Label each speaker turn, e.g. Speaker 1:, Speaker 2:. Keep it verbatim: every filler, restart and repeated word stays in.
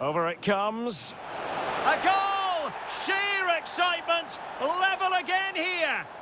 Speaker 1: Over it comes.
Speaker 2: A goal! Sheer excitement! Level again here!